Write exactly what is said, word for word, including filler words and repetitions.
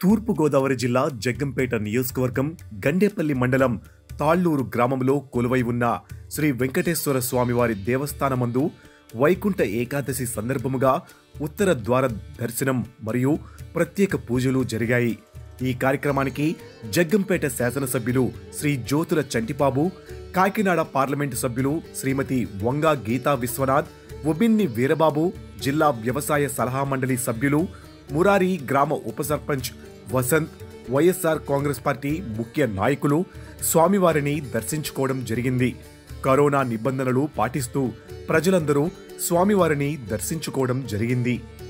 తూర్పు గోదావరి జిల్లా జగ్గంపేట నియోజకవర్గం గండేపల్లి మండలం తాళ్లూరు గ్రామంలో కొలువై ఉన్న శ్రీ వెంకటేశ్వర స్వామివారి దేవస్థానమందు వైకుంఠ ఏకాదశి సందర్భముగా ఉత్తర ద్వార దర్శనం మరియు ప్రత్యేక పూజలు జరిగాయి. ఈ కార్యక్రమానికి జగ్గంపేట శాసనసభ్యులు శ్రీ జ్యోతుల చంటిబాబు, కాకినాడ పార్లమెంటు సభ్యులు శ్రీమతి వంగా గీతా విశ్వనాథ్, ఉబిన్ని వీరబాబు, జిల్లా వ్యవసాయ సలహా మండలి సభ్యులు మురారి, గ్రామ ఉప sarpanch Vasanth, YSR Congress party ముఖ్య నాయకులు స్వామివారిని దర్శించుకోవడం జరిగింది. కరోనా నిబంధనలు పాటిస్తూ ప్రజలందరూ స్వామివారిని దర్శించుకోవడం జరిగింది.